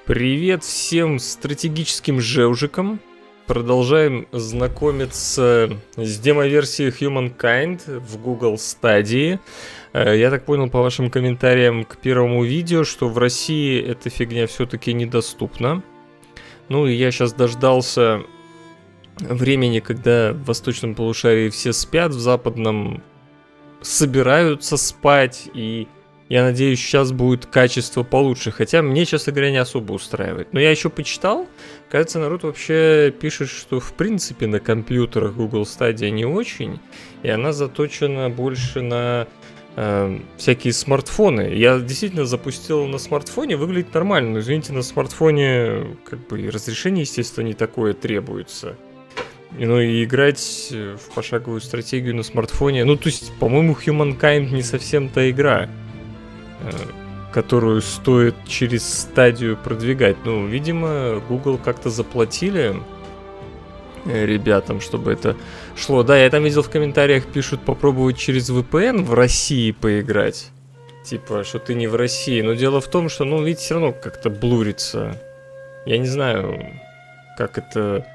Привет всем стратегическим жевжикам. Продолжаем знакомиться с демо-версией Humankind в Google Stadia. Я так понял по вашим комментариям к первому видео, что в России эта фигня все-таки недоступна. Ну и я сейчас дождался времени, когда в восточном полушарии все спят, в западном собираются спать, и я надеюсь, сейчас будет качество получше. Хотя мне, честно говоря, не особо устраивает. Но я еще почитал. Кажется, народ вообще пишет, что в принципе на компьютерах Google Stadia не очень. И она заточена больше на всякие смартфоны. Я действительно запустил на смартфоне. Выглядит нормально. Но, извините, на смартфоне как бы разрешение, естественно, не такое требуется. Ну и играть в пошаговую стратегию на смартфоне. Ну, то есть, по-моему, Humankind не совсем та игра, которую стоит через стадию продвигать. Ну, видимо, Google как-то заплатили ребятам, чтобы это шло. Да, я там видел в комментариях, пишут попробовать через VPN в России поиграть. Типа, что ты не в России. Но дело в том, что, ну, видите, все равно как-то блурится. Я не знаю, как это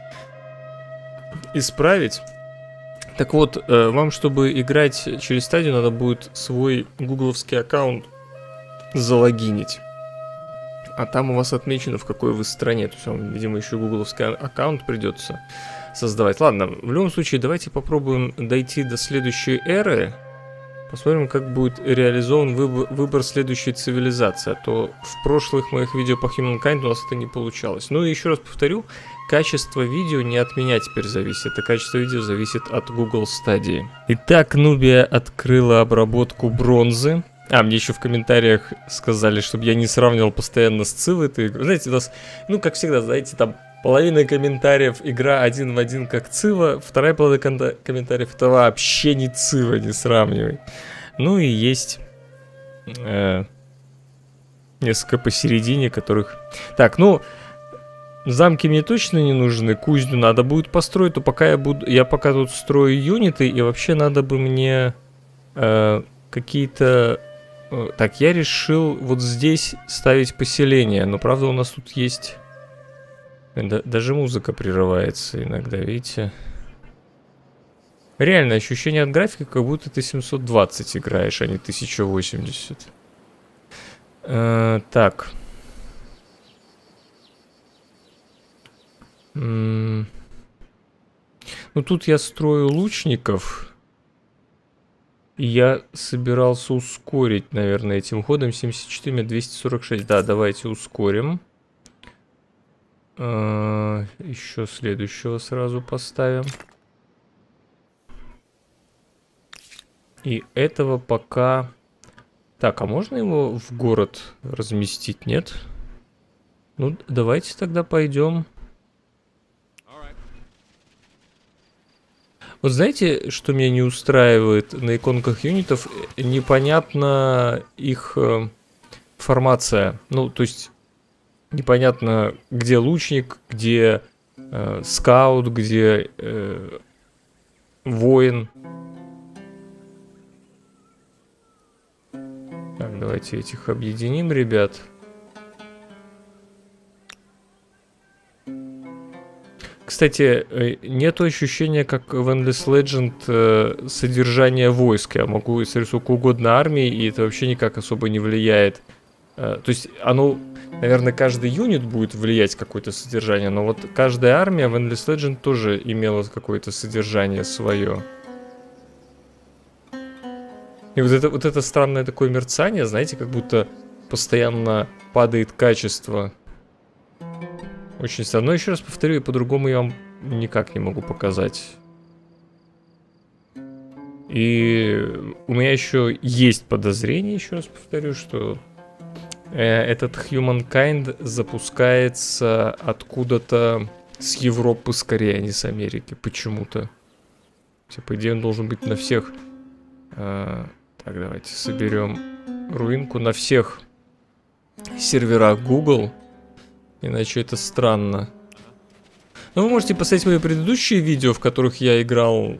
исправить. Так вот, вам, чтобы играть через стадию, надо будет свой гугловский аккаунт залогинить. А там у вас отмечено, в какой вы стране. То есть вам, видимо, еще гугловский аккаунт придется создавать. Ладно, в любом случае, давайте попробуем дойти до следующей эры. Посмотрим, как будет реализован выбор следующей цивилизации. А то в прошлых моих видео по Humankind у нас это не получалось. Ну и еще раз повторю, качество видео не от меня теперь зависит, а качество видео зависит от Google Stadia. Итак, Nubia открыла обработку бронзы. Мне еще в комментариях сказали, чтобы я не сравнивал постоянно с Цивой. Знаете, у нас, ну, как всегда, знаете, там половина комментариев игра один в один как Цива, вторая половина комментариев это вообще не Цива, не сравнивай. Ну и есть несколько посередине, которых... Так, ну, замки мне точно не нужны, кузню надо будет построить, то пока я пока тут строю юниты, и вообще надо бы мне какие-то... Так, я решил вот здесь ставить поселение, но правда у нас тут есть... Даже музыка прерывается иногда, видите? Реально, ощущение от графика, как будто ты 720 играешь, а не 1080. Так. Ну тут я строю лучников. И я собирался ускорить, наверное, этим ходом. 74 246. Да, давайте ускорим. Еще следующего сразу поставим. И этого пока... Так, а можно его в город разместить, нет? Ну, давайте тогда пойдем. Вот знаете, что меня не устраивает на иконках юнитов? Непонятна их формация. Ну, то есть, непонятно, где лучник, где скаут, где воин. Так, давайте этих объединим, ребят. Кстати, нет ощущения, как в Endless Legend, содержания войск. Я могу смотреть сколько угодно армии, и это вообще никак особо не влияет. То есть оно, наверное, каждый юнит будет влиять какое-то содержание, но вот каждая армия в Endless Legend тоже имела какое-то содержание свое. И вот это странное такое мерцание, знаете, как будто постоянно падает качество. Очень странно. Но еще раз повторю, и по-другому я вам никак не могу показать. И у меня еще есть подозрение, еще раз повторю, что этот Humankind запускается откуда-то с Европы скорее, а не с Америки. Почему-то. По идее, он должен быть на всех... Так, давайте соберем руинку на всех серверах Google. Иначе это странно. Но вы можете посмотреть мои предыдущие видео, в которых я играл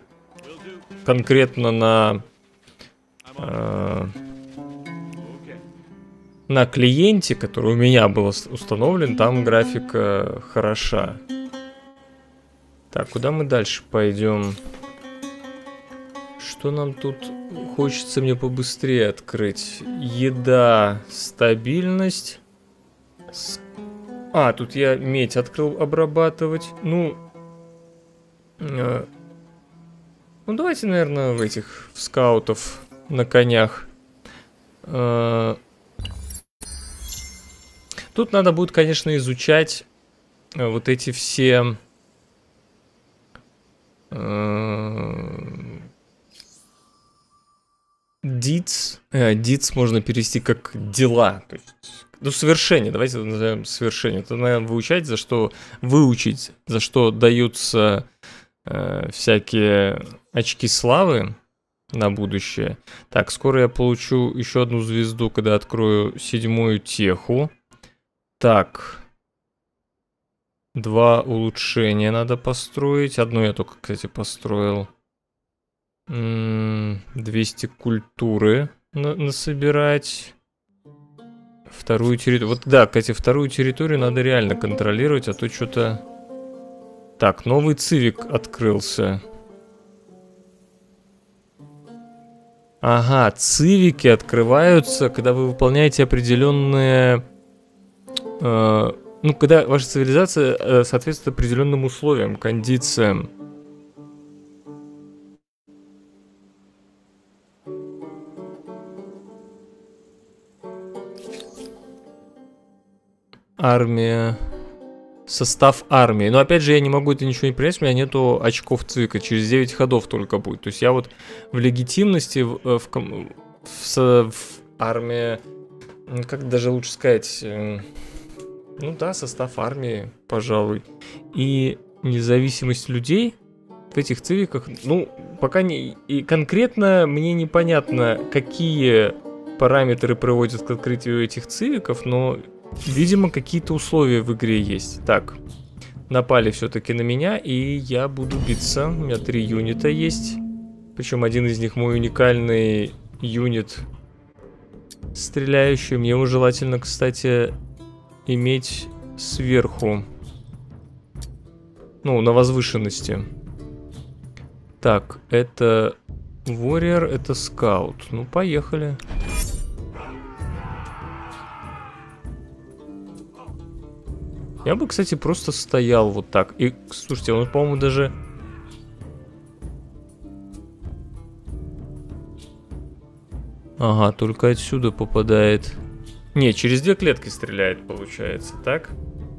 конкретно на на клиенте, который у меня был установлен, там графика хороша. Так, куда мы дальше пойдем? Что нам тут хочется мне побыстрее открыть? Еда, стабильность. А, тут я медь открыл обрабатывать. Ну, давайте, наверное, в скаутов на конях. Тут надо будет, конечно, изучать вот эти все... Deeds. Deeds можно перевести как дела. То есть, ну, совершение. Давайте это назовем совершение. Это, наверное, выучить, за что даются всякие очки славы на будущее. Так, скоро я получу еще одну звезду, когда открою 7-ю теху. Так. 2 улучшения надо построить. Одно я только, кстати, построил. 200 культуры насобирать. Вторую территорию. Вот да, кстати, вторую территорию надо реально контролировать, а то что-то... Так, новый цивик открылся. Ага, цивики открываются, когда вы выполняете определенные... ну, когда ваша цивилизация соответствует определенным условиям, кондициям. Армия. Состав армии. Но опять же, я не могу это ничего не принять, у меня нету очков цвика. Через 9 ходов только будет. То есть я вот в легитимности в армии... Как даже лучше сказать... Ну да, состав армии, пожалуй. И независимость людей в этих цивиках... Ну, пока не... И конкретно мне непонятно, какие параметры приводят к открытию этих цивиков, но... Видимо, какие-то условия в игре есть. Так, напали все-таки на меня, и я буду биться. У меня 3 юнита есть. Причем один из них мой уникальный юнит стреляющий. Мне его желательно, кстати, иметь сверху. Ну, на возвышенности. Так, это Warrior, это скаут. Ну, поехали. Я бы, кстати, просто стоял вот так. И, слушайте, он, по-моему, даже... Ага, только отсюда попадает. Не, через 2 клетки стреляет, получается, так?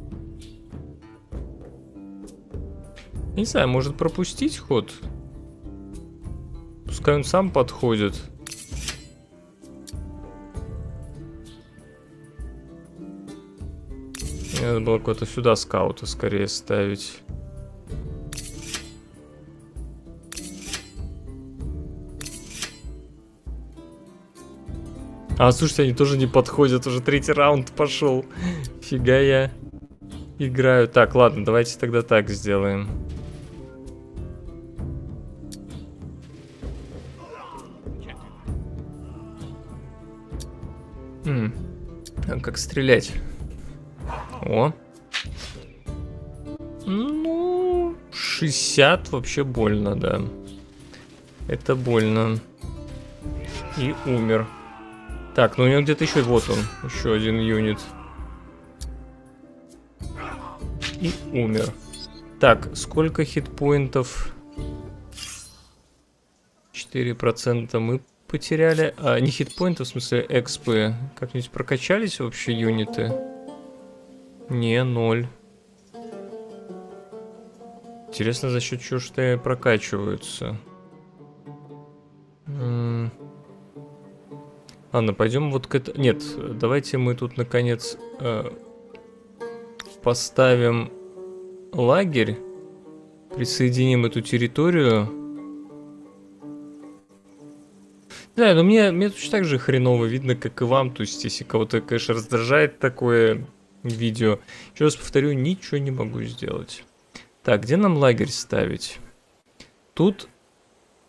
Не знаю, может пропустить ход? Пускай он сам подходит. Надо было куда-то сюда скаута скорее ставить. А, слушайте, они тоже не подходят. Уже 3-й раунд пошел. Фига я играю. Так, ладно, давайте тогда так сделаем. Как стрелять? О. Ну, 60 вообще больно, да. Это больно. И умер. Так, ну у него где-то еще, вот он, еще один юнит. И умер. Так, сколько хитпоинтов? 4% мы потеряли. А, не хитпоинтов, в смысле экспы. Как-нибудь прокачались вообще юниты? Не, 0. Интересно, за счет чего что прокачиваются. Ладно, пойдем вот к этому. Нет, давайте мы тут наконец поставим лагерь. Присоединим эту территорию. Да, но мне точно так же хреново видно, как и вам. То есть, если кого-то, конечно, раздражает такое видео. Еще раз повторю, ничего не могу сделать. Так, где нам лагерь ставить? Тут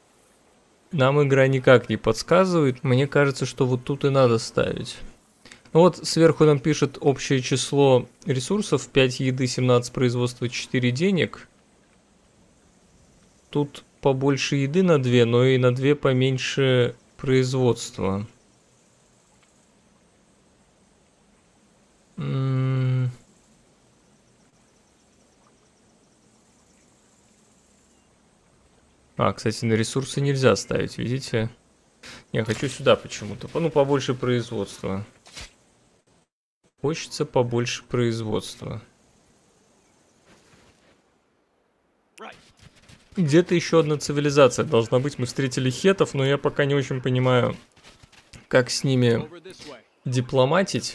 нам игра никак не подсказывает. Мне кажется, что вот тут и надо ставить. Вот сверху нам пишет общее число ресурсов: 5 еды, 17 производства, 4 денег. Тут побольше еды на 2, но и на 2 поменьше производства. Кстати, на ресурсы нельзя ставить, видите? Я хочу сюда почему-то. Ну, побольше производства. Хочется побольше производства. Где-то еще одна цивилизация должна быть. Мы встретили хетов, но я пока не очень понимаю, как с ними дипломатить.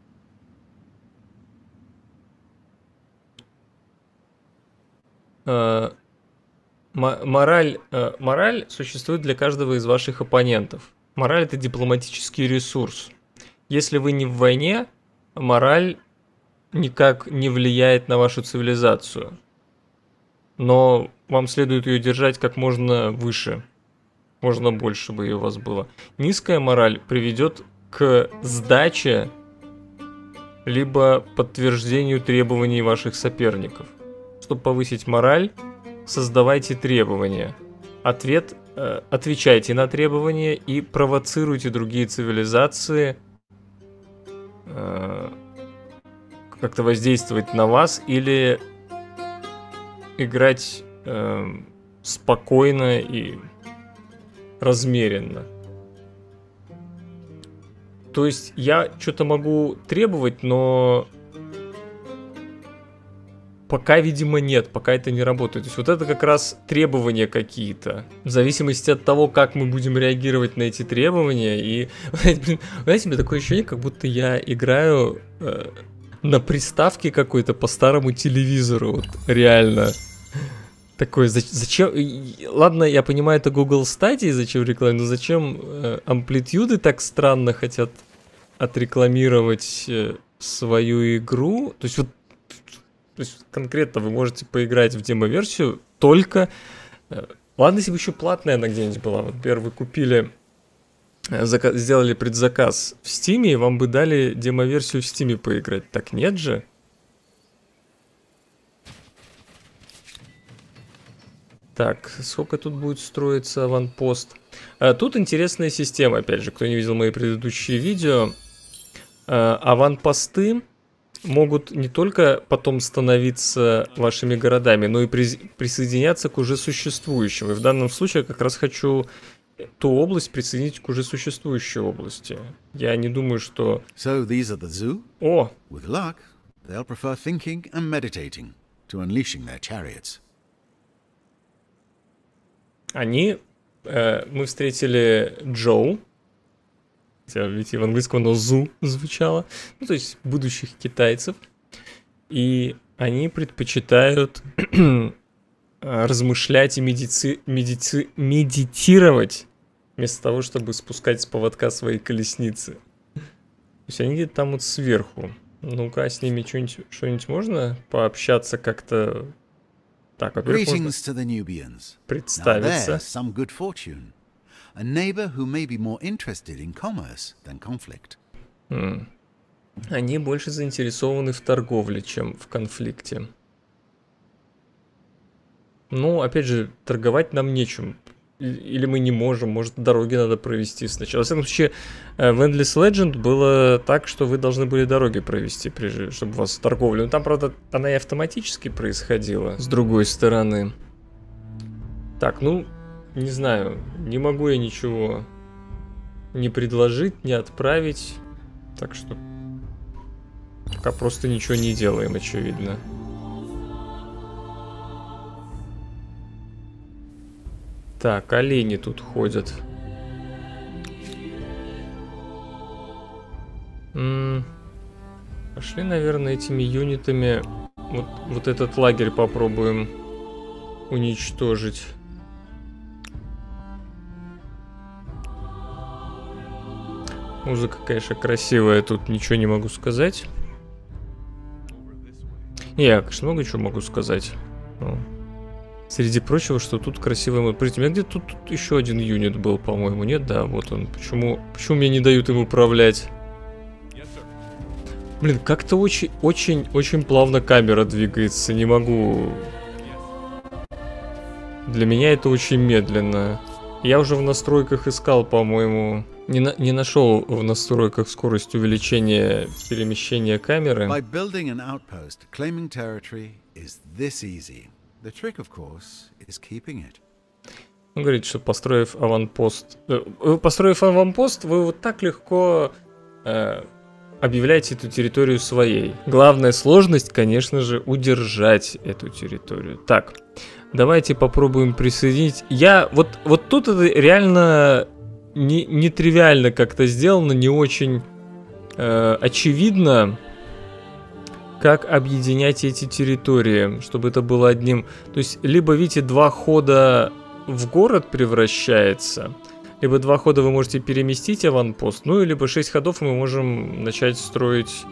Мораль существует для каждого из ваших оппонентов. Мораль — это дипломатический ресурс. Если вы не в войне, мораль никак не влияет на вашу цивилизацию. Но вам следует ее держать как можно выше. Можно больше, чтобы ее у вас было. Низкая мораль приведет к сдаче либо подтверждению требований ваших соперников. Чтобы повысить мораль, создавайте требования. Отвечайте на требования и провоцируйте другие цивилизации как-то воздействовать на вас или играть спокойно и размеренно. То есть я что-то могу требовать, но пока, видимо, нет, пока это не работает. То есть вот это как раз требования какие-то. В зависимости от того, как мы будем реагировать на эти требования. И, знаете, у меня такое ощущение, как будто я играю на приставке какой-то по старому телевизору. Вот, реально. Такой, зачем... Ладно, я понимаю, это Google Stadia, зачем рекламировать, но зачем амплитюды так странно хотят отрекламировать свою игру? То есть вот конкретно вы можете поиграть в демо-версию только... Ладно, если бы еще платная она где-нибудь была. Вот, например, вы купили, сделали предзаказ в Steam, и вам бы дали демо-версию в Steam поиграть. Так нет же? Так, сколько тут будет строиться аванпост? Тут интересная система, опять же, кто не видел мои предыдущие видео. Аванпосты могут не только потом становиться вашими городами, но и присоединяться к уже существующим. И в данном случае я как раз хочу ту область присоединить к уже существующей области. Я не думаю, что... So these are the zoo. О! With luck, they'll prefer thinking and meditating to unleashing their chariots. Мы встретили Джоу. Ведь и в английском оно «зу» звучало. Ну, то есть будущих китайцев. И они предпочитают размышлять и медитировать, вместо того, чтобы спускать с поводка свои колесницы. То есть они где-то там вот сверху. Ну-ка, с ними что-нибудь можно пообщаться как-то... Так, во-первых, можно представиться. A neighbor who may be more interested in commerce than conflict. Они больше заинтересованы в торговле, чем в конфликте. Ну, опять же, торговать нам нечем. Или мы не можем, может, дороги надо провести сначала. Во всяком случае, в Endless Legend было так, что вы должны были дороги провести, прежде, чтобы у вас торговля. Но там, правда, она и автоматически происходила, с другой стороны. Так, ну... Не знаю, не могу я ничего не предложить, не отправить. Так что пока просто ничего не делаем, очевидно. Так, олени тут ходят. Пошли, наверное, этими юнитами вот этот лагерь попробуем уничтожить. Музыка, конечно, красивая, тут ничего не могу сказать. Я, конечно, много чего могу сказать. Но... Среди прочего, что тут красивая... У меня где-то тут еще один юнит был, по-моему, нет? Да, вот он. Почему мне не дают им управлять? Блин, как-то очень плавно камера двигается. Не могу... Для меня это очень медленно. Я уже в настройках искал, по-моему... Не нашел в настройках скорость увеличения перемещения камеры. By building an outpost, claiming territory is this easy. The trick, of course, is keeping it. Он говорит, что построив аванпост, вы вот так легко объявляете эту территорию своей. Главная сложность, конечно же, удержать эту территорию. Так, давайте попробуем присоединить. Вот тут это реально нетривиально как-то сделано, не очень очевидно, как объединять эти территории, чтобы это было одним. То есть, либо, видите, 2 хода в город превращается, либо 2 хода вы можете переместить аванпост, ну, либо 6 ходов мы можем начать строить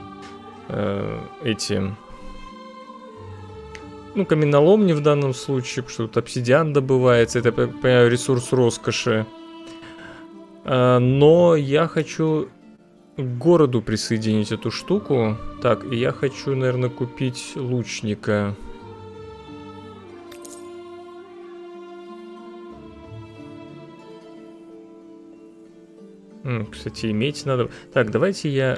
каменоломни в данном случае, потому что тут обсидиан добывается, это, понимаю, ресурс роскоши. Но я хочу к городу присоединить эту штуку. Так, и я хочу, наверное, купить лучника. Кстати, иметь надо. Так, давайте я...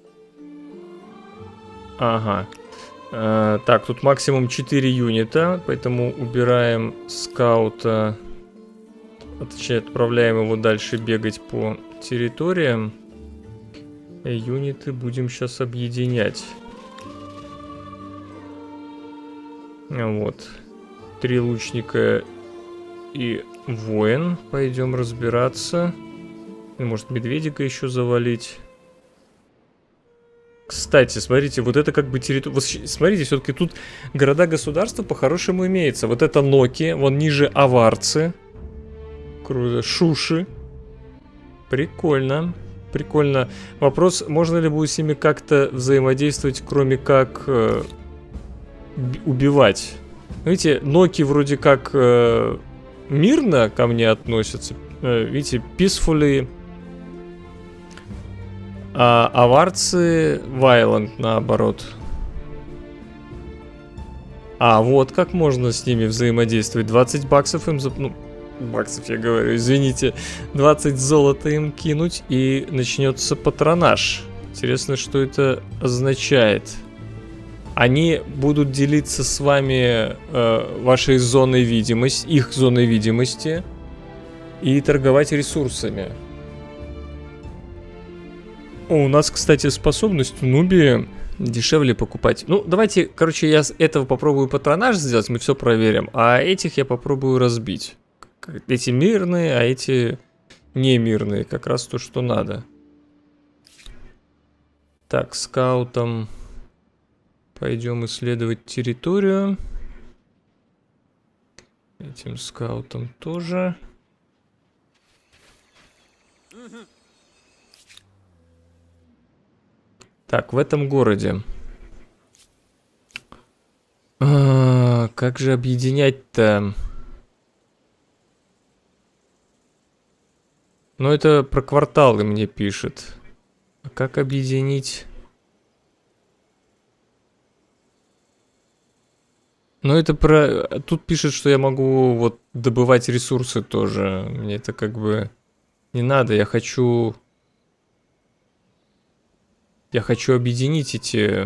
Ага. Так, тут максимум 4 юнита, поэтому убираем скаута. Точнее, отправляем его дальше бегать по территориям. Юниты будем сейчас объединять. Вот. 3 лучника и воин. Пойдем разбираться. Может, медведика еще завалить. Кстати, смотрите, вот это как бы территория... Вот смотрите, все-таки тут города-государства по-хорошему имеется. Вот это Ноки, вон ниже аварцы. Круто. Шуши. Прикольно. Прикольно. Вопрос, можно ли будет с ними как-то взаимодействовать, кроме как убивать. Видите, Ноки вроде как мирно ко мне относятся. Видите, peacefully. А аварцы violent, наоборот. А, вот как можно с ними взаимодействовать. 20 баксов им... баксов, я говорю, извините. 20 золота им кинуть, и начнется патронаж. Интересно, что это означает. Они будут делиться с вами вашей зоной видимости, их зоной видимости, и торговать ресурсами. У нас, кстати, способность в Нубе дешевле покупать. Ну, давайте, короче, я с этого попробую патронаж сделать, мы все проверим. А этих я попробую разбить. Эти мирные, а эти не мирные. Как раз то, что надо. Так, скаутом пойдем исследовать территорию. Этим скаутом тоже. Так, в этом городе. Как же объединять-то? Ну, это про кварталы мне пишет. А как объединить? Ну, это про... Тут пишет, что я могу вот добывать ресурсы тоже. Мне это как бы не надо. Я хочу объединить эти...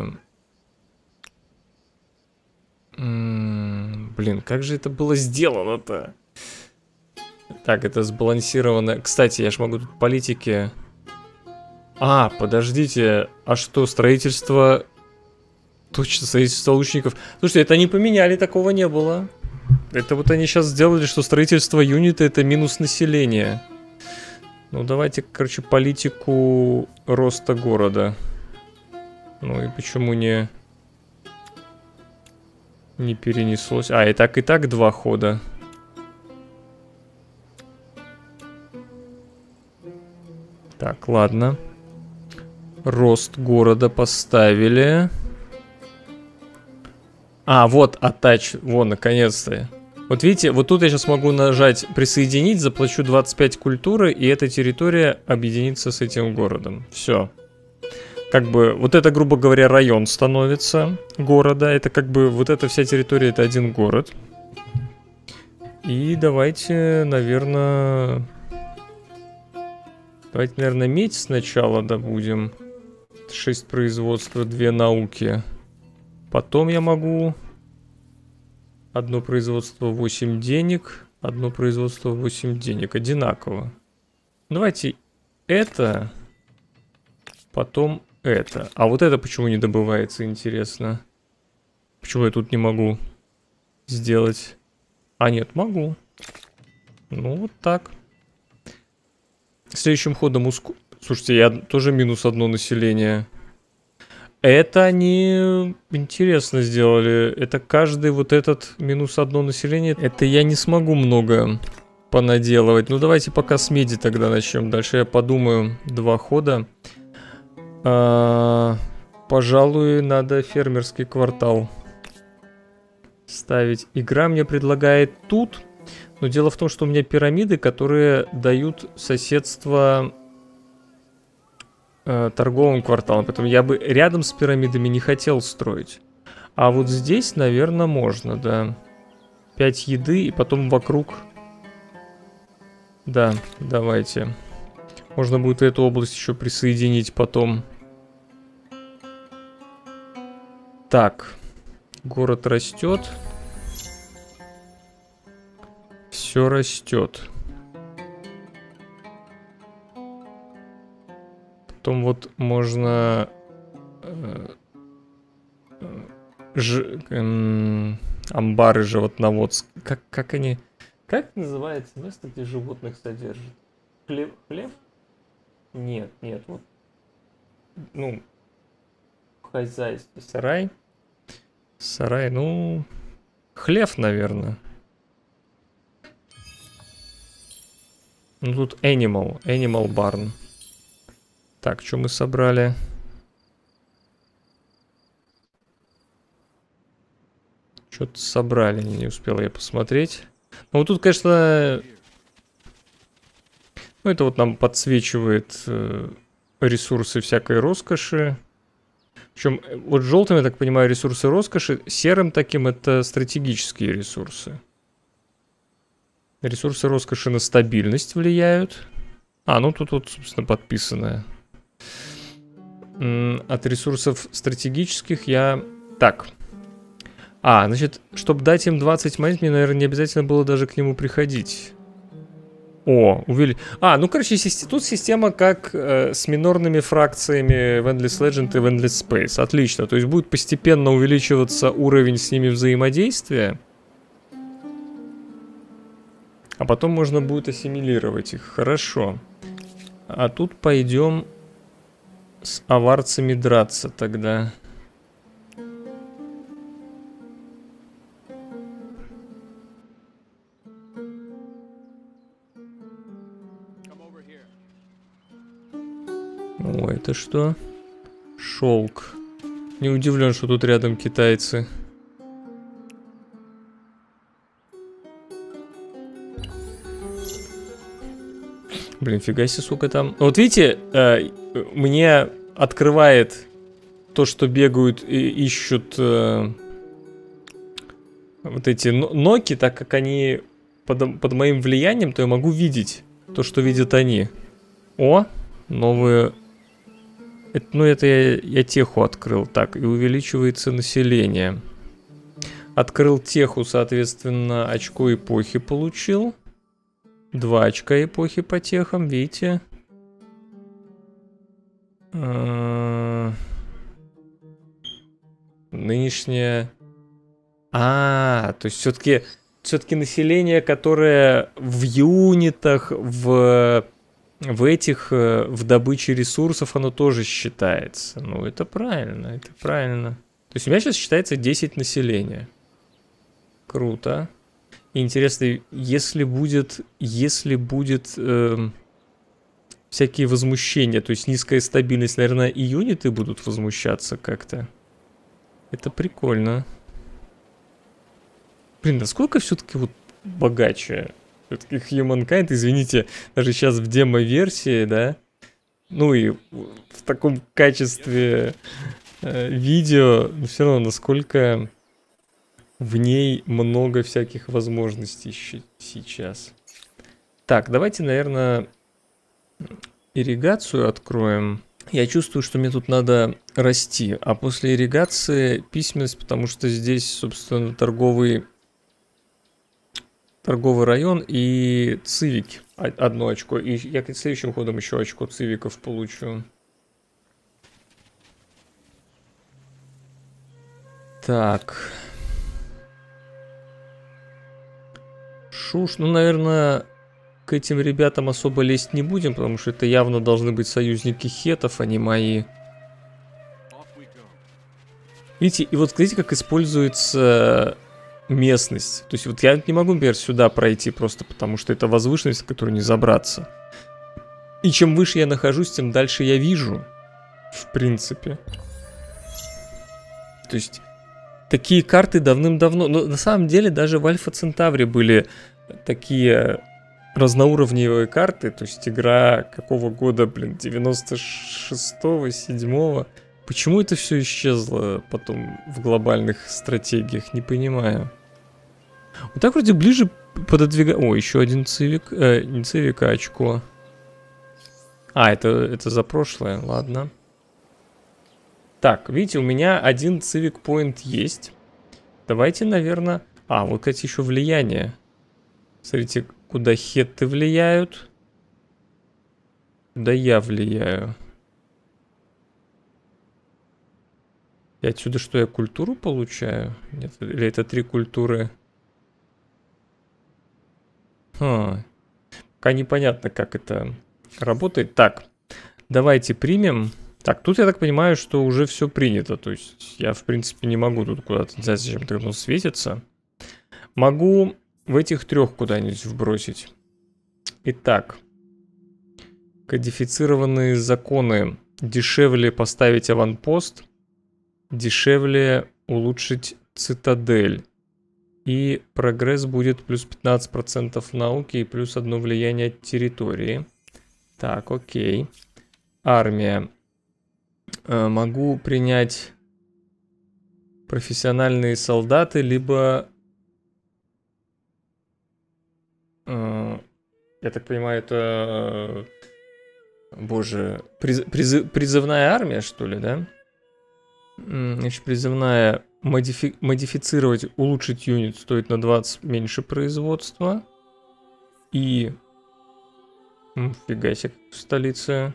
Блин, как же это было сделано-то? Так, это сбалансировано. Кстати, я ж могу тут политики... А, подождите. А что, строительство... Точно, строительство лучников. Слушайте, это они поменяли, такого не было. Это вот они сейчас сделали, что строительство юнита это минус населения. Ну, давайте, короче, политику роста города. Ну и почему не перенеслось? А, и так 2 хода. Так, ладно. Рост города поставили. А, вот, attach. Вон, наконец-то. Вот видите, вот тут я сейчас могу нажать присоединить, заплачу 25 культуры, и эта территория объединится с этим городом. Все. как бы, вот это, грубо говоря, район становится города. Это как бы, вот эта вся территория, это один город. И давайте, наверное, медь сначала добудем. 6 производства, 2 науки. Потом я могу одно производство 8 денег, одно производство 8 денег. Одинаково. Давайте это, потом это. А вот это почему не добывается, интересно? Почему я тут не могу сделать? А нет, могу. Ну, вот так. Следующим ходом Слушайте, я тоже минус 1 население. Это они интересно сделали. Это каждый вот этот минус 1 население. Это я не смогу много понаделывать. Ну, давайте пока с меди тогда начнем. Дальше я подумаю. 2 хода. Пожалуй, надо фермерский квартал ставить. Игра мне предлагает тут. Но дело в том, что у меня пирамиды, которые дают соседство торговым кварталом. Поэтому я бы рядом с пирамидами не хотел строить. А вот здесь, наверное, можно, да. 5 еды и потом вокруг. Да, давайте. Можно будет эту область еще присоединить потом. Так. Город растет. Все растет. Потом вот можно амбары животноводств. Как они... Как называется место, где животных содержат? Хлев? Нет, вот. Ну, хозяйство. Сарай, ну... Хлев, наверное. Ну, тут Animal Barn. Так, что мы собрали? Что-то собрали, не успел я посмотреть. Ну, вот тут, конечно... Ну, это вот нам подсвечивает ресурсы всякой роскоши. Причем, вот желтым, я так понимаю, ресурсы роскоши. Серым таким это стратегические ресурсы. Ресурсы роскоши на стабильность влияют. Ну тут вот, собственно, подписанное. От ресурсов стратегических я... Так. Значит, чтобы дать им 20 монет, мне, наверное, не обязательно было даже к нему приходить. Ну, короче, тут система как с минорными фракциями в Endless Legend и в Endless Space. Отлично. То есть будет постепенно увеличиваться уровень с ними взаимодействия. А потом можно будет ассимилировать их. Хорошо. А тут пойдем с аварцами драться тогда. Это что? Шелк. Не удивлен, что тут рядом китайцы. Блин, фига себе, сколько там. Вот видите, мне открывает то, что бегают и ищут вот эти ноки, так как они под моим влиянием, то я могу видеть то, что видят они. Новые... Это я теху открыл. Так, и увеличивается население. Открыл теху, соответственно, очко эпохи получил. 2 очка эпохи по техам, видите? Нынешнее... То есть все-таки население, которое в юнитах, в добыче ресурсов, оно тоже считается. Ну, это правильно, это правильно. То есть у меня сейчас считается 10 населения. Круто. И интересно, если будет всякие возмущения, то есть низкая стабильность, наверное, и юниты будут возмущаться как-то. Это прикольно. Блин, насколько все-таки вот богаче? Все-таки Humankind, извините, даже сейчас в демо-версии, да, ну и в таком качестве видео, но все равно насколько в ней много всяких возможностей сейчас. Так, давайте, наверное, ирригацию откроем. Я чувствую, что мне тут надо расти, а после ирригации письменность, потому что здесь, собственно, торговый район и цивики. Одно очко. И я следующим ходом еще очко цивиков получу. Так. Шуш, ну, наверное, к этим ребятам особо лезть не будем, потому что это явно должны быть союзники хетов, а не мои. Видите, и вот смотрите, как используется местность. То есть вот я не могу, например, сюда пройти просто потому, что это возвышенность, на которую не забраться. И чем выше я нахожусь, тем дальше я вижу. В принципе. То есть такие карты давным-давно... Но на самом деле даже в Альфа Центавре были такие разноуровневые карты. То есть игра какого года, блин, 96-го, 7-го. Почему это все исчезло потом в глобальных стратегиях? Не понимаю. Вот так вроде ближе пододвигать... О, еще один цивик. Не цивик, а очко. А, это за прошлое, ладно. Так, видите, у меня один цивик point есть. Давайте, наверное... А, вот, кстати, еще влияние. Смотрите, куда хетты влияют. Куда я влияю. И отсюда что, я культуру получаю? Нет, или это 3 культуры? Пока непонятно, как это работает. Так, давайте примем. Так, тут я так понимаю, что уже все принято. То есть я, в принципе, не могу тут куда-то... Не знаю, зачем-то оно светится. Могу в этих 3 куда-нибудь вбросить. Итак. Кодифицированные законы. Дешевле поставить аванпост. Дешевле улучшить цитадель. И прогресс будет плюс 15% науки и плюс 1 влияние от территории. Так, окей. Армия. Могу принять профессиональные солдаты, либо... я так понимаю, это... Боже, призывная армия, что ли, да? Значит, призывная модифицировать, улучшить юнит стоит на 20 меньше производства. И... Фига себе, в столице.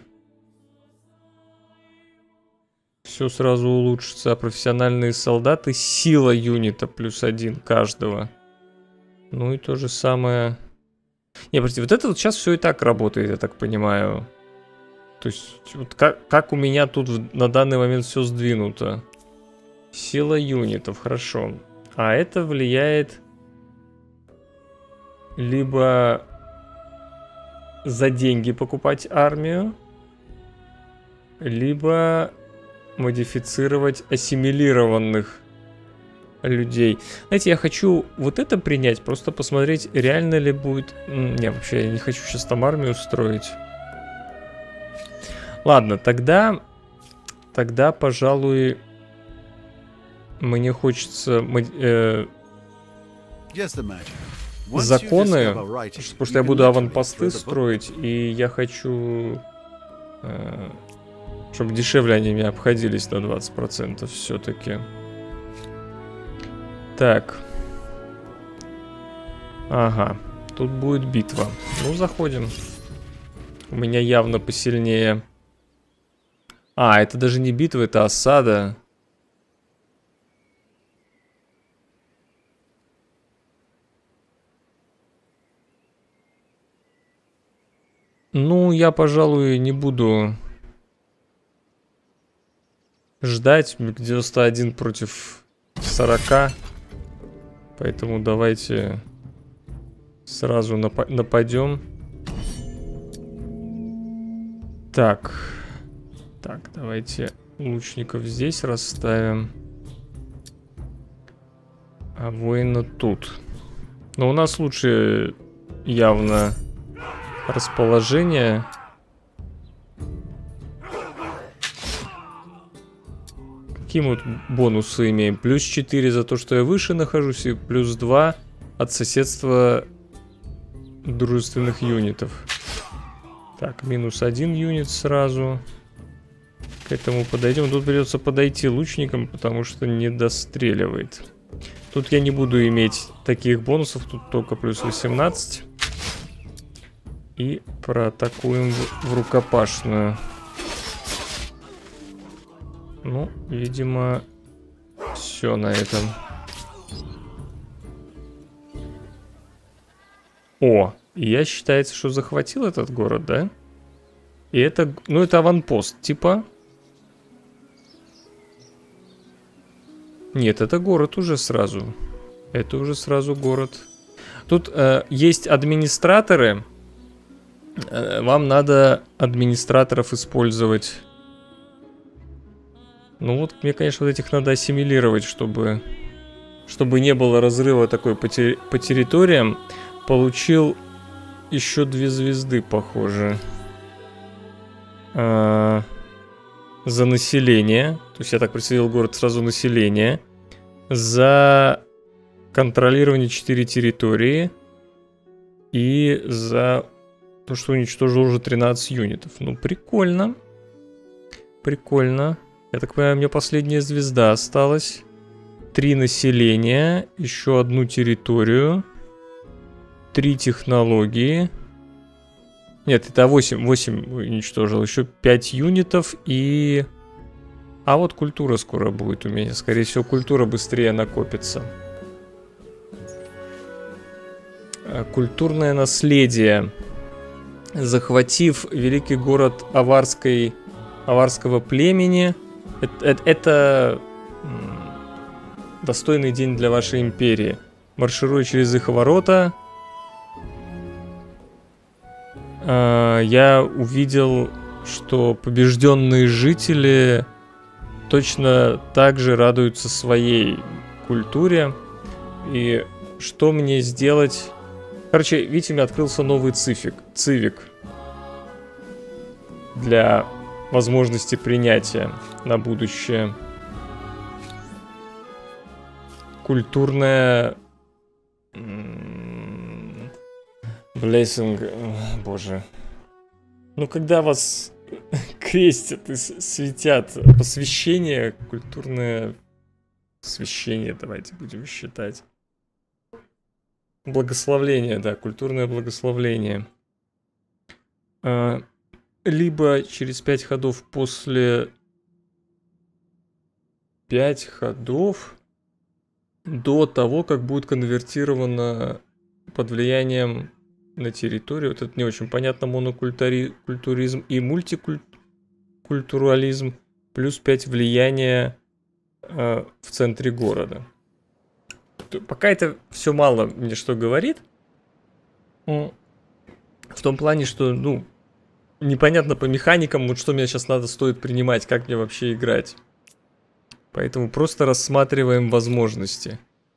Все сразу улучшится. А профессиональные солдаты, сила юнита плюс 1 каждого. Ну и то же самое... Не, простите, вот это вот сейчас все и так работает, я так понимаю. То есть, вот как у меня тут на данный момент все сдвинуто. Сила юнитов, хорошо. А это влияет либо за деньги покупать армию, либо модифицировать ассимилированных людей. Знаете, я хочу вот это принять, просто посмотреть, реально ли будет... Не, вообще, я не хочу сейчас там армию строить. Ладно, тогда, пожалуй, мне хочется законы, потому что я буду аванпосты строить, и я хочу, чтобы дешевле они мне обходились на 20% все-таки. Так. Ага, тут будет битва. Ну, заходим. У меня явно посильнее... А, это даже не битва, это осада. Ну, я, пожалуй, не буду ждать. 91 против 40. Поэтому давайте сразу нападем. Так, давайте лучников здесь расставим. А воина тут. Но у нас лучше явно расположение. какие мы вот бонусы имеем? Плюс 4 за то, что я выше нахожусь, и плюс 2 от соседства дружественных юнитов. Так, минус 1 юнит сразу. К этому подойдем. Тут придется подойти лучникам, потому что не достреливает. Тут я не буду иметь таких бонусов, тут только плюс 18. И проатакуем в рукопашную. Ну, видимо, все на этом. О, я считается, что захватил этот город, да? И это, ну, это аванпост, типа. Нет, это город уже сразу. Это уже сразу город. Тут есть администраторы. Вам надо администраторов использовать. Ну вот, мне, конечно, вот этих надо ассимилировать, чтобы не было разрыва такой по территориям. Получил еще 2 звезды, похоже. За население. То есть я так присоединил город сразу население. За контролирование 4 территории. И за то, что уничтожил уже 13 юнитов. Ну, прикольно. Прикольно. Я так понимаю, мне последняя звезда осталась. 3 населения. Еще 1 территорию. 3 технологии. Нет, это 8 уничтожил. Еще 5 юнитов и... А вот культура скоро будет у меня. Скорее всего, культура быстрее накопится. Культурное наследие. Захватив великий город аварского племени. Это достойный день для вашей империи. Маршируя через их ворота... Я увидел, что побежденные жители точно так же радуются своей культуре. И что мне сделать? Короче, видите, у меня открылся новый цивик для возможности принятия на будущее. Культурная... Блейсинг, боже. Ну, когда вас крестят и светят, посвящение, культурное освящение, давайте будем считать. Благословление, да, культурное благословление. Либо через 5 ходов после 5 ходов до того, как будет конвертировано под влиянием на территорию. Вот это не очень понятно. Монокультуризм и мультикультурализм. Плюс 5 влияния в центре города. Пока это все мало мне что говорит. В том плане, что, ну, непонятно по механикам, вот что мне сейчас стоит принимать, как мне вообще играть. Поэтому просто рассматриваем возможности.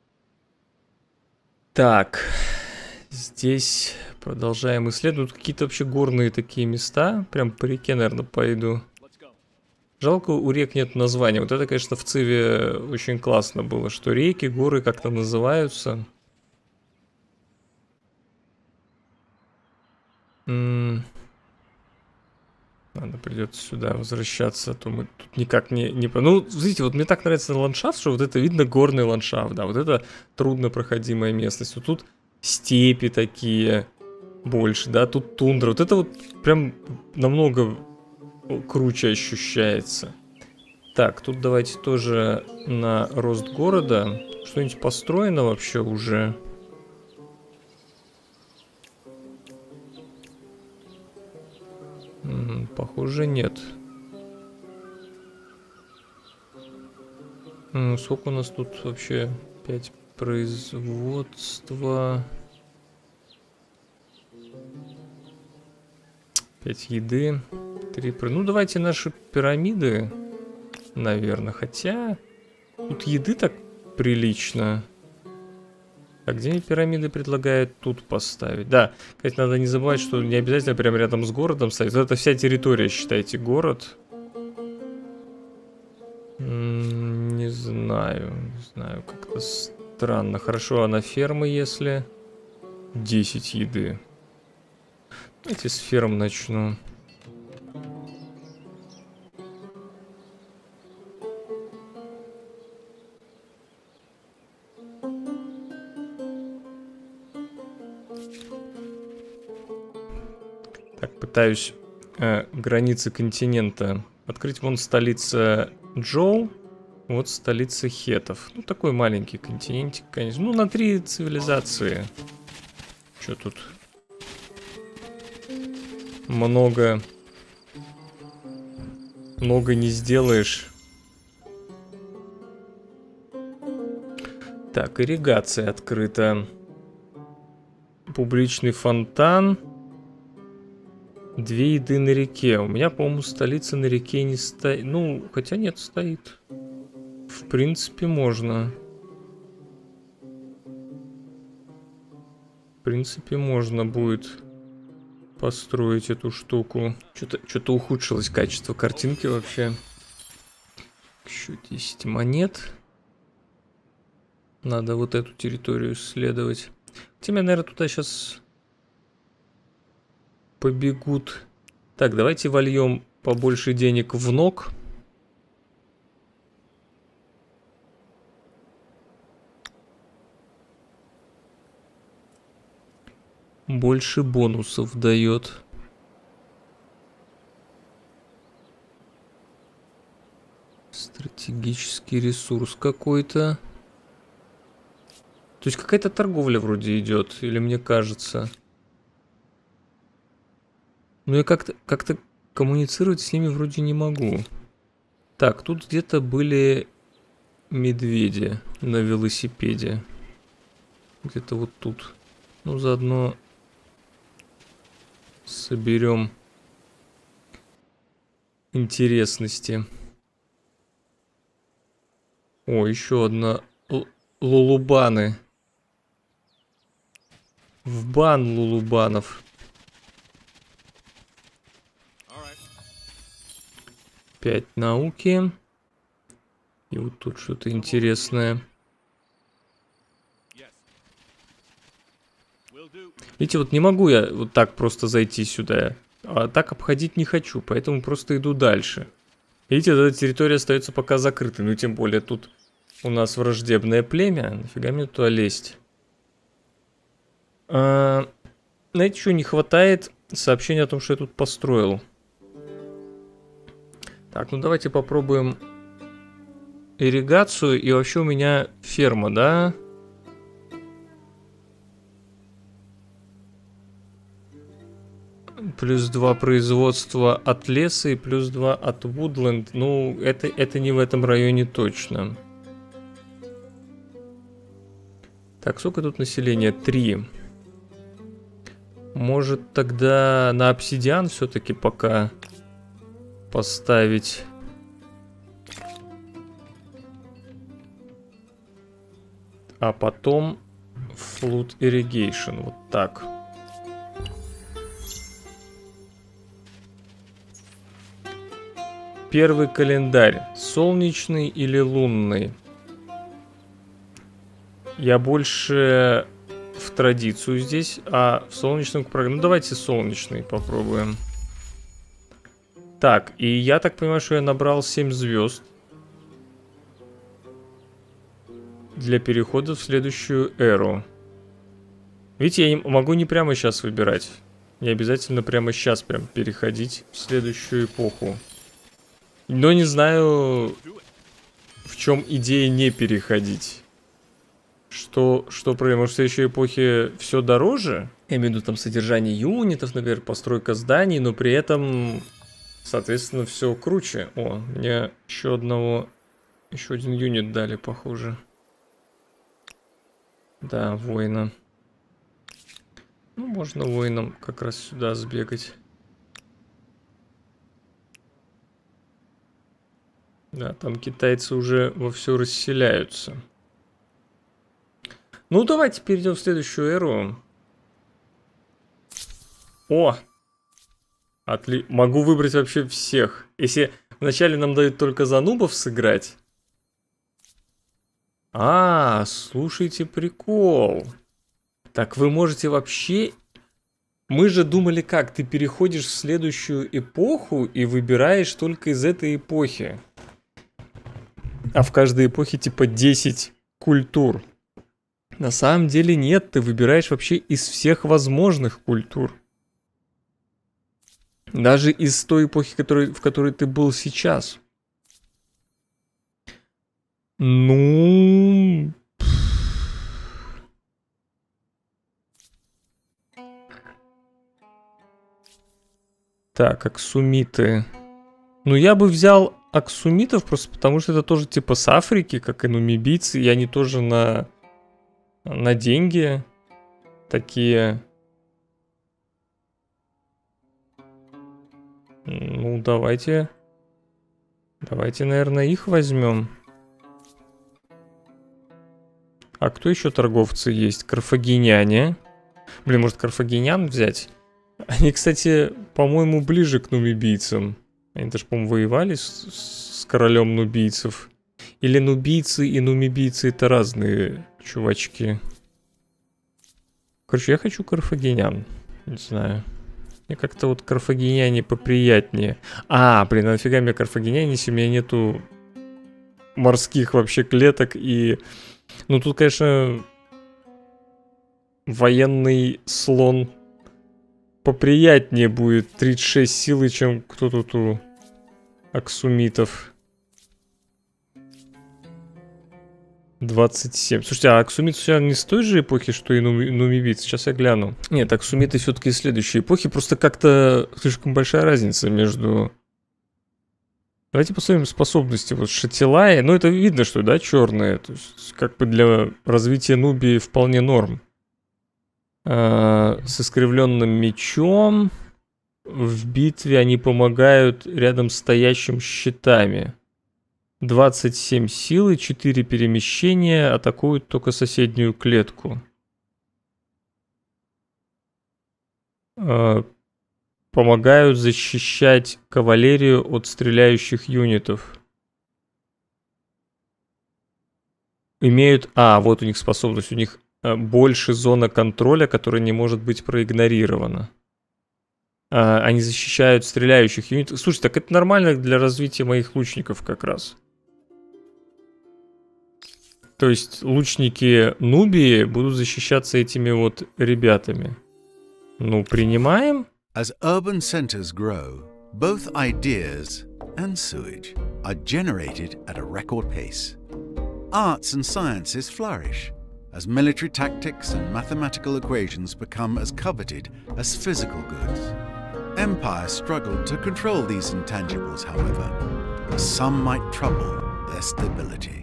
Так. Здесь продолжаем исследовать. Какие-то вообще горные такие места. Прям по реке, наверное, пойду. Жалко, у рек нет названия. Вот это, конечно, в Циве очень классно было, что реки, горы как-то называются. Надо придется сюда возвращаться, а то мы тут никак не... Ну, смотрите, вот мне так нравится ландшафт, что вот это видно горный ландшафт, да, вот это труднопроходимая местность. Вот тут степи такие больше, да, тут тундра. Вот это вот прям намного круче ощущается. Так, тут давайте тоже на рост города. Что-нибудь построено вообще уже? Похоже, нет. Сколько у нас тут вообще? 5 производства. 5 еды. 3... Ну, давайте наши пирамиды, наверное. Хотя тут еды так прилично. А где мне пирамиды предлагают тут поставить? Да, кстати, надо не забывать, что не обязательно прямо рядом с городом ставить. Вот это вся территория, считайте, город. знаю, как-то странно. Хорошо, а на фермы, если 10 еды. Давайте с ферм начну. Так, пытаюсь границы континента открыть. Вон столица Джоу, вот столица хетов. Ну, такой маленький континентик, конечно. Ну, на 3 цивилизации. Что тут? Много не сделаешь. Так, ирригация открыта. Публичный фонтан. 2 еды на реке. У меня, по-моему, столица на реке не стоит. Ну, хотя нет, стоит. В принципе, можно. В принципе, можно будет построить эту штуку. Что-то ухудшилось качество картинки вообще. Еще 10 монет. Надо вот эту территорию исследовать. Хотя, наверное, туда сейчас побегут. Так, давайте вольем побольше денег в ног. Больше бонусов дает. Стратегический ресурс какой-то. То есть какая-то торговля вроде идет, или мне кажется. Но я как-то коммуницировать с ними вроде не могу. Так, тут где-то были медведи на велосипеде. Где-то вот тут. Ну, заодно соберем интересности. О, еще одна. Лулубаны. В бан лулубанов. 5 науки. И вот тут что-то интересное. Видите, вот не могу я вот так просто зайти сюда. А так обходить не хочу, поэтому просто иду дальше. Видите, эта территория остается пока закрытой. Ну, тем более тут у нас враждебное племя. Нафига мне туда лезть? Знаете, что не хватает? Сообщение о том, что я тут построил. Так, ну давайте попробуем ирригацию. И вообще у меня ферма, да? Плюс 2 производства от леса и плюс 2 от Woodland. Ну, это не в этом районе точно. Так, сколько тут населения? 3. Может тогда на обсидиан все-таки пока поставить. А потом Flood Irrigation. Вот так. Первый календарь. Солнечный или лунный? Я больше в традицию здесь, а в солнечном... Ну, давайте солнечный попробуем. Так, и я так понимаю, что я набрал 7 звезд. Для перехода в следующую эру. Видите, я могу не прямо сейчас выбирать. Не обязательно прямо сейчас прям переходить в следующую эпоху. Но не знаю, в чем идея не переходить. Что проблема? Может, в следующей эпохе все дороже? Я имею в виду там содержание юнитов, например, постройка зданий, но при этом, соответственно, все круче. О, мне еще один юнит дали, похоже. Да, воина. Ну, можно воином как раз сюда сбегать. Да, там китайцы уже вовсю расселяются. Ну, давайте перейдем в следующую эру. О! Могу выбрать вообще всех. Если вначале нам дают только за нубов сыграть, А, слушайте, прикол. Так вы можете вообще... Мы же думали как, ты переходишь в следующую эпоху и выбираешь только из этой эпохи. А в каждой эпохе типа 10 культур. На самом деле нет, ты выбираешь вообще из всех возможных культур. Даже из той эпохи, в которой ты был сейчас. Ну... Так, аксумиты. Ну, я бы взял аксумитов просто потому, что это тоже типа с Африки, как и нумибийцы, и они тоже на деньги такие. Ну, давайте, наверное, их возьмем. А кто еще торговцы есть? Карфагеняне. Блин, может, карфагенян взять? Они, кстати, по-моему, ближе к нумибийцам. Они даже, по-моему, воевали с королем нубийцев. Или нубийцы и нумибийцы — это разные чувачки. Короче, я хочу карфагенян. Не знаю. Мне как-то вот карфагеняне поприятнее. А, блин, нафига мне карфагеняне, если у меня нету морских вообще клеток и... Ну, тут, конечно, военный слон поприятнее будет. 36 силы, чем кто тут у аксумитов. 27. Слушайте, а аксумит все не с той же эпохи, что и нумибийцы? Сейчас я гляну. Нет, аксумиты все-таки из следующей эпохи. Просто как-то слишком большая разница между... Давайте посмотрим способности. Вот Шатилай. Ну, это видно, что, да, черные. То есть, как бы для развития Нубии вполне норм. С искривленным мечом. В битве они помогают рядом с стоящим щитами. 27 силы, 4 перемещения, атакуют только соседнюю клетку. Помогают защищать кавалерию от стреляющих юнитов. Имеют... А, вот у них способность. У них больше зона контроля, которая не может быть проигнорирована. Они защищают стреляющих юнитов. Слушай, так это нормально для развития моих лучников как раз. То есть лучники Нубии будут защищаться этими вот ребятами. Ну, принимаем. As urban centers grow, both ideas and sewage are generated at a record pace. Arts and sciences flourish as military tactics and mathematical equations become as coveted as physical goods. Empires struggled to control these intangibles, however, as some might trouble their stability.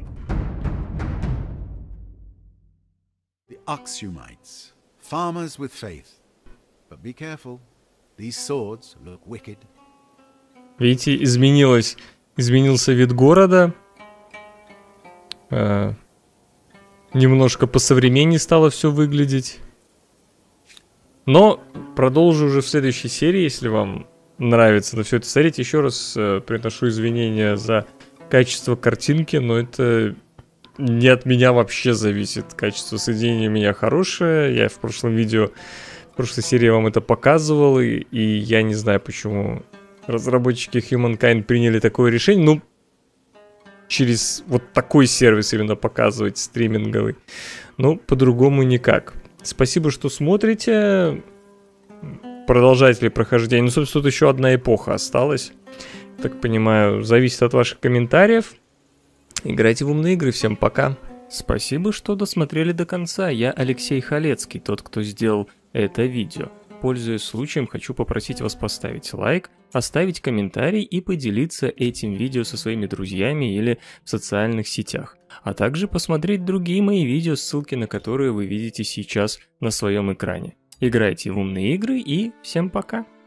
The Oxumites, farmers with faith. But be careful, these swords look wicked. Видите, изменился вид города. Немножко посовременнее стало все выглядеть. Но продолжу уже в следующей серии, если вам нравится на все это смотреть. Еще раз приношу извинения за качество картинки, но это не от меня вообще зависит. Качество соединения у меня хорошее. Я в прошлом видео, в прошлой серии вам это показывал, и я не знаю, почему разработчики Humankind приняли такое решение. Ну, через вот такой сервис именно показывать, стриминговый. Ну, по-другому никак. Спасибо, что смотрите. Продолжатели прохождения. Ну, собственно, тут еще одна эпоха осталась. Так понимаю, зависит от ваших комментариев. Играйте в умные игры. Всем пока. Спасибо, что досмотрели до конца. Я Алексей Халецкий, тот, кто сделал это видео. Пользуясь случаем, хочу попросить вас поставить лайк, оставить комментарий и поделиться этим видео со своими друзьями или в социальных сетях. А также посмотреть другие мои видео, ссылки на которые вы видите сейчас на своем экране. Играйте в умные игры и всем пока!